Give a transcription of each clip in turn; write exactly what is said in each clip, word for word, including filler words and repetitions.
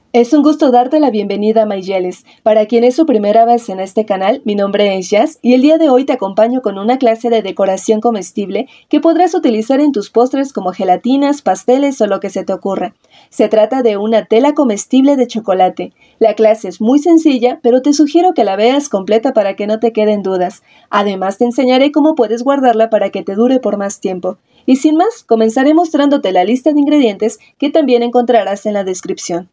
Es un gusto darte la bienvenida a MyJellies. Para quien es su primera vez en este canal, mi nombre es Jazz y el día de hoy te acompaño con una clase de decoración comestible que podrás utilizar en tus postres como gelatinas, pasteles o lo que se te ocurra. Se trata de una tela comestible de chocolate. La clase es muy sencilla, pero te sugiero que la veas completa para que no te queden dudas. Además te enseñaré cómo puedes guardarla para que te dure por más tiempo. Y sin más, comenzaré mostrándote la lista de ingredientes que también encontrarás en la descripción.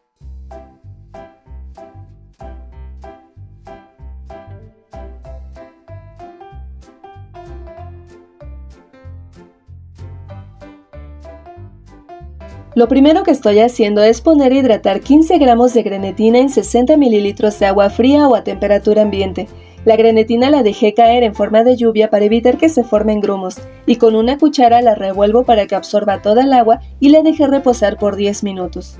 Lo primero que estoy haciendo es poner a hidratar quince gramos de grenetina en sesenta mililitros de agua fría o a temperatura ambiente. La grenetina la dejé caer en forma de lluvia para evitar que se formen grumos, y con una cuchara la revuelvo para que absorba toda el agua y la dejé reposar por diez minutos.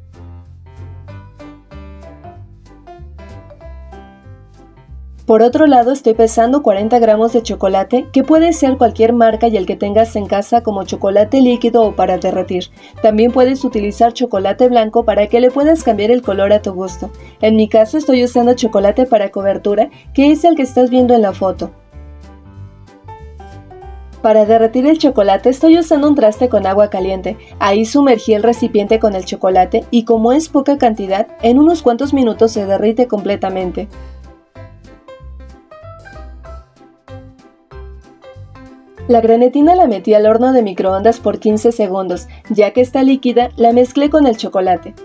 Por otro lado, estoy pesando cuarenta gramos de chocolate, que puede ser cualquier marca y el que tengas en casa como chocolate líquido o para derretir. También puedes utilizar chocolate blanco para que le puedas cambiar el color a tu gusto. En mi caso estoy usando chocolate para cobertura, que es el que estás viendo en la foto. Para derretir el chocolate estoy usando un traste con agua caliente. Ahí sumergí el recipiente con el chocolate y como es poca cantidad, en unos cuantos minutos se derrite completamente. La grenetina la metí al horno de microondas por quince segundos, ya que está líquida, la mezclé con el chocolate.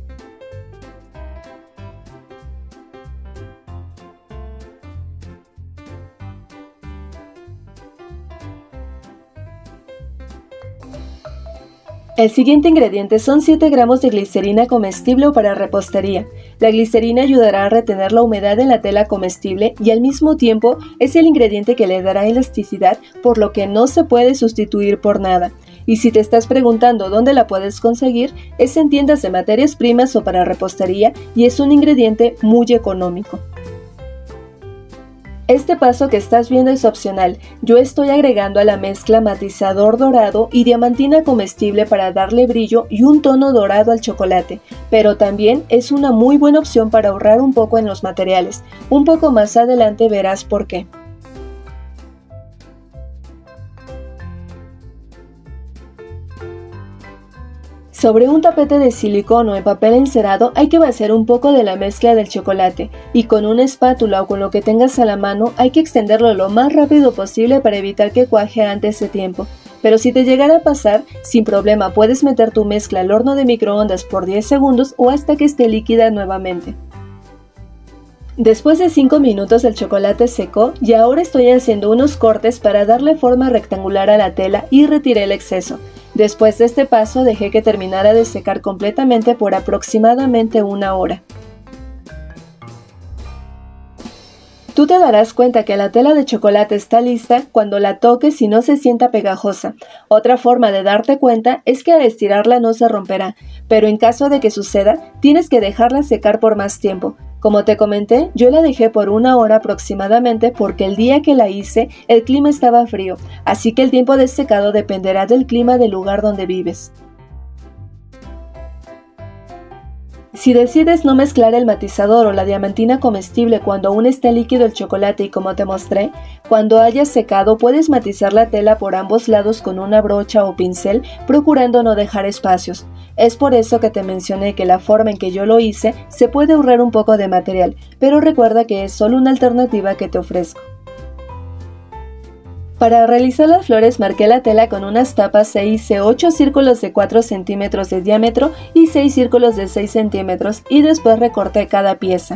El siguiente ingrediente son siete gramos de glicerina comestible o para repostería. La glicerina ayudará a retener la humedad en la tela comestible y al mismo tiempo es el ingrediente que le dará elasticidad, por lo que no se puede sustituir por nada. Y si te estás preguntando dónde la puedes conseguir, es en tiendas de materias primas o para repostería y es un ingrediente muy económico. Este paso que estás viendo es opcional. Yo estoy agregando a la mezcla matizador dorado y diamantina comestible para darle brillo y un tono dorado al chocolate, pero también es una muy buena opción para ahorrar un poco en los materiales. Un poco más adelante verás por qué. Sobre un tapete de silicón o en papel encerado hay que vaciar un poco de la mezcla del chocolate y con una espátula o con lo que tengas a la mano hay que extenderlo lo más rápido posible para evitar que cuaje antes de tiempo. Pero si te llegara a pasar, sin problema puedes meter tu mezcla al horno de microondas por diez segundos o hasta que esté líquida nuevamente. Después de cinco minutos el chocolate secó y ahora estoy haciendo unos cortes para darle forma rectangular a la tela y retiré el exceso. Después de este paso dejé que terminara de secar completamente por aproximadamente una hora. Tú te darás cuenta que la tela de chocolate está lista cuando la toques y no se sienta pegajosa. Otra forma de darte cuenta es que al estirarla no se romperá, pero en caso de que suceda, tienes que dejarla secar por más tiempo. Como te comenté, yo la dejé por una hora aproximadamente porque el día que la hice el clima estaba frío, así que el tiempo de secado dependerá del clima del lugar donde vives. Si decides no mezclar el matizador o la diamantina comestible cuando aún está líquido el chocolate y como te mostré, cuando haya secado puedes matizar la tela por ambos lados con una brocha o pincel, procurando no dejar espacios. Es por eso que te mencioné que la forma en que yo lo hice se puede ahorrar un poco de material, pero recuerda que es solo una alternativa que te ofrezco. Para realizar las flores marqué la tela con unas tapas e hice ocho círculos de cuatro centímetros de diámetro y seis círculos de seis centímetros y después recorté cada pieza.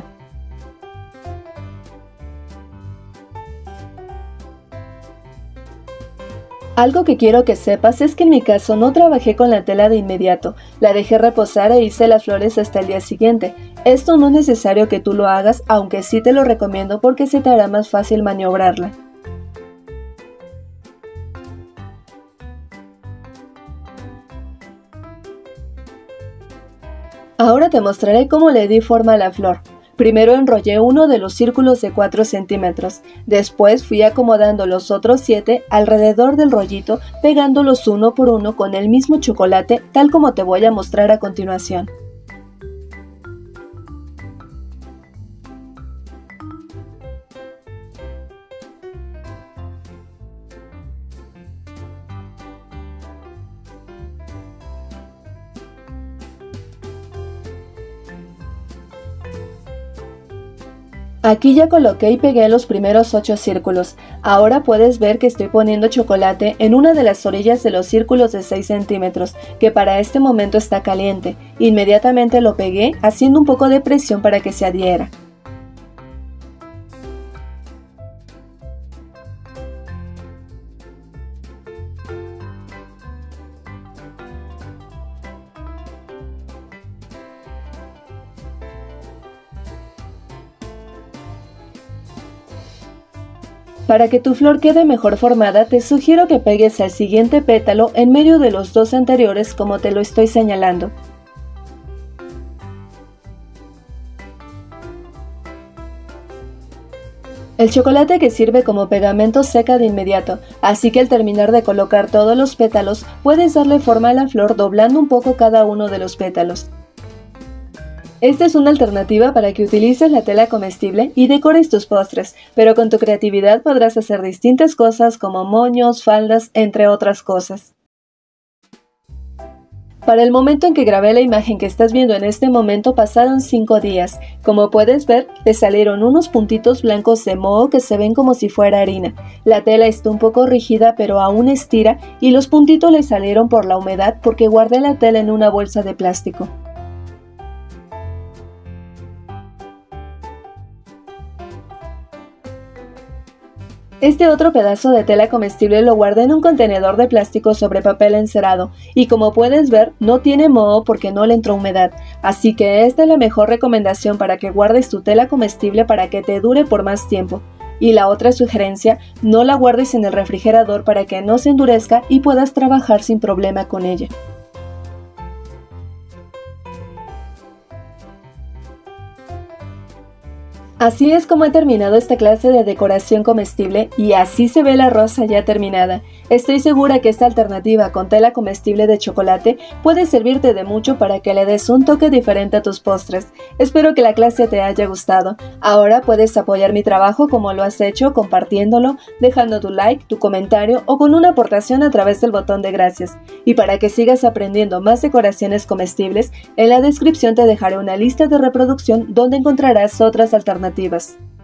Algo que quiero que sepas es que en mi caso no trabajé con la tela de inmediato, la dejé reposar e hice las flores hasta el día siguiente. Esto no es necesario que tú lo hagas, aunque sí te lo recomiendo porque se te hará más fácil maniobrarla. Ahora te mostraré cómo le di forma a la flor. Primero enrollé uno de los círculos de cuatro centímetros, después fui acomodando los otros siete alrededor del rollito, pegándolos uno por uno con el mismo chocolate, tal como te voy a mostrar a continuación. Aquí ya coloqué y pegué los primeros ocho círculos. Ahora puedes ver que estoy poniendo chocolate en una de las orillas de los círculos de seis centímetros, que para este momento está caliente. Inmediatamente lo pegué haciendo un poco de presión para que se adhiera. Para que tu flor quede mejor formada, te sugiero que pegues al siguiente pétalo en medio de los dos anteriores como te lo estoy señalando. El chocolate que sirve como pegamento seca de inmediato, así que al terminar de colocar todos los pétalos, puedes darle forma a la flor doblando un poco cada uno de los pétalos. Esta es una alternativa para que utilices la tela comestible y decores tus postres, pero con tu creatividad podrás hacer distintas cosas como moños, faldas, entre otras cosas. Para el momento en que grabé la imagen que estás viendo en este momento pasaron cinco días. Como puedes ver, le salieron unos puntitos blancos de moho que se ven como si fuera harina. La tela está un poco rígida pero aún estira y los puntitos le salieron por la humedad porque guardé la tela en una bolsa de plástico. Este otro pedazo de tela comestible lo guardé en un contenedor de plástico sobre papel encerado y como puedes ver no tiene moho porque no le entró humedad, así que esta es la mejor recomendación para que guardes tu tela comestible para que te dure por más tiempo. Y la otra sugerencia, no la guardes en el refrigerador para que no se endurezca y puedas trabajar sin problema con ella. Así es como he terminado esta clase de decoración comestible y así se ve la rosa ya terminada. Estoy segura que esta alternativa con tela comestible de chocolate puede servirte de mucho para que le des un toque diferente a tus postres. Espero que la clase te haya gustado. Ahora puedes apoyar mi trabajo como lo has hecho compartiéndolo, dejando tu like, tu comentario o con una aportación a través del botón de gracias. Y para que sigas aprendiendo más decoraciones comestibles, en la descripción te dejaré una lista de reproducción donde encontrarás otras alternativas.